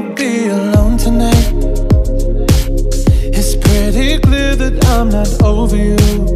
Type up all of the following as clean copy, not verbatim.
wanna be alone tonight. It's pretty clear that I'm not over you.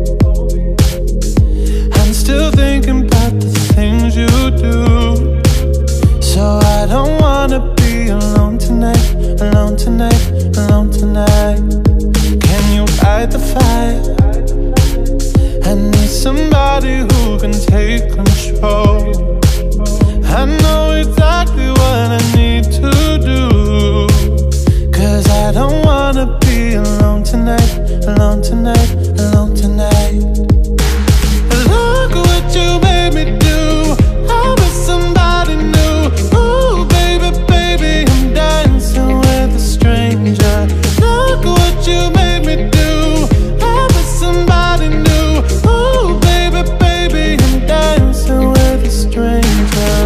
I'm still thinking about the things you do. So I don't wanna be alone tonight, alone tonight, alone tonight. Can you fight the fire? I need somebody who can take control. I know exactly what I need to do, 'cause I don't wanna be alone tonight, alone tonight, alone tonight. Look what you made me do. I was somebody new. Ooh, baby, baby, I'm dancing with a stranger. Look what you made me do. I was somebody new. Ooh, baby, baby, I'm dancing with a stranger.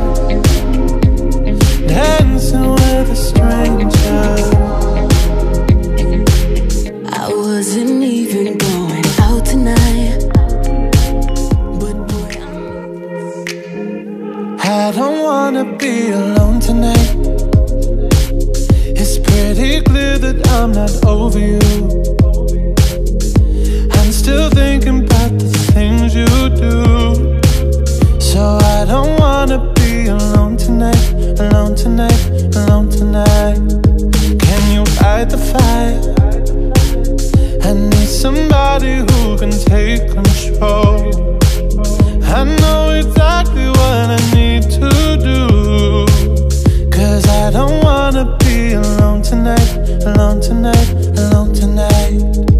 Dancing with a stranger. I wasn't even going out tonight, but boy, I don't wanna be alone tonight. It's pretty clear that I'm not over you. I'm still thinking about the things you do. So I don't wanna be alone tonight, alone tonight, alone tonight. Can you fight the fire? I need somebody who can take control. I know exactly what I need to do, 'cause I don't wanna be alone tonight, alone tonight, alone tonight.